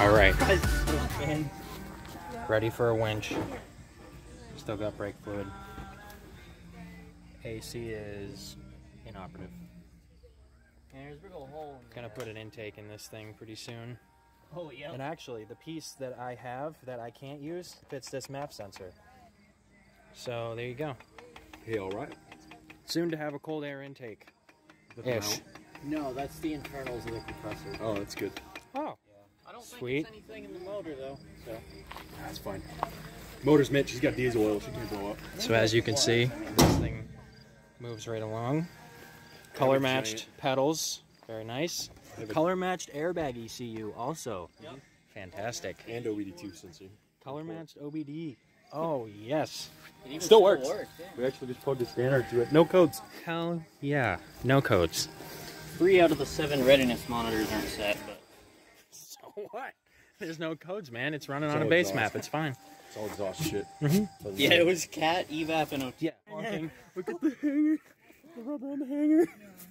All right. Ready for a winch. Still got brake fluid. AC is inoperative. There's a big old hole in Gonna put an intake in this thing pretty soon. Oh, yeah. And actually, the piece that I have that I can't use fits this MAP sensor. So there you go. Hey, all right. Soon to have a cold air intake. Ish. No, that's the internals of the compressor. Oh, that's good. Oh, I don't sweet. think it's anything in the motor, though. So That's fine. Motor's mint. She's got diesel oil. She can't blow up. So as you can see, this thing moves right along. Color matched pedals, very nice. Color matched airbag ECU also. Yep. Fantastic. And OBD2 sensor. Color matched OBD. Oh yes. it even Still works. yeah. We actually just plugged a scanner to it. No codes. Hell yeah. No codes. 3 out of the 7 readiness monitors aren't set, but So what? There's no codes, man. It's running It's on a all base exhaust. map. It's fine. It's all exhaust shit. yeah, it was cat, evap, and OT. Yeah. Look at the hanger. The rubber on the hanger.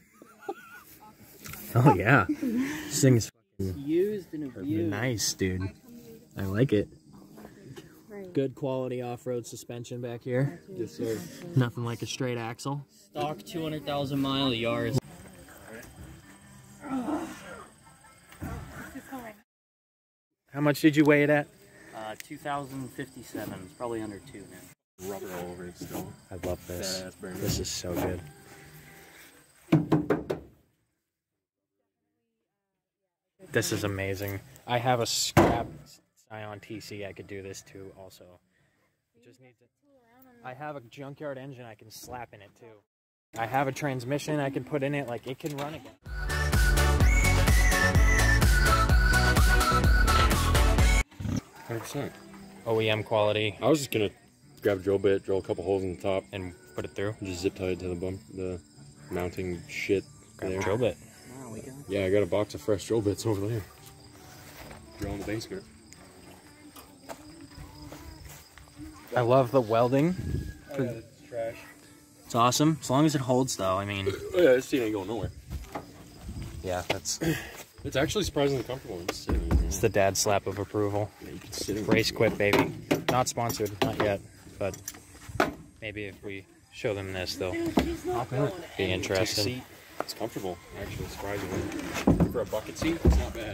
Oh yeah. This thing's Used and abused. nice, dude. I like it. Good quality off-road suspension back here. Yes, sir. Nothing like a straight axle. Stock 200,000 mile yards. How much did you weigh it at? 2,057. It's probably under 2 now. Rubber all over it still. I love this. Badass burner. This is so good. This is amazing. I have a scrap Scion TC I could do this to also. It just needs it. I have a junkyard engine I can slap in it too. I have a transmission I can put in it, like it can run again. OEM quality I was just gonna grab a drill bit, drill a couple holes in the top, and put it through. and just zip tie it to the mounting shit Grab there. a drill bit. Wow, we got Yeah, I got a box of fresh drill bits over there. Drill in the basement. I love the welding. Oh, yeah, that's trash. It's awesome. As long as it holds though, I mean. Oh yeah, this seat ain't going nowhere. Yeah, that's It's actually surprisingly comfortable. Just sitting in it's the dad slap of approval. Yeah, you can sit in Race Quit, baby. Not sponsored, not yet, but maybe if we show them this, they'll be interested. It's comfortable, actually, surprisingly. For a bucket seat, it's not bad.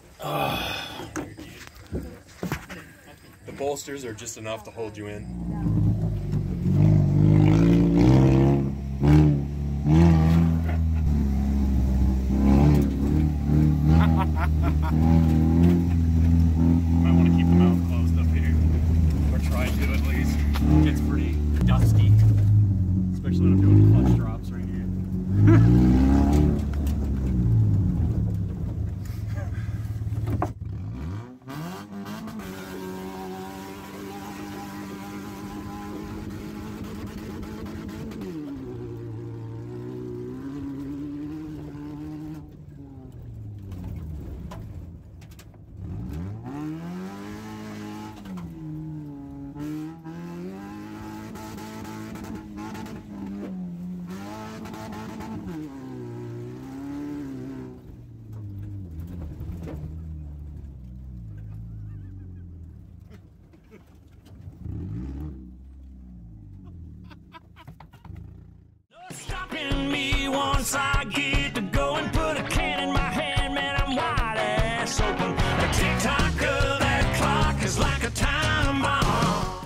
The bolsters are just enough to hold you in.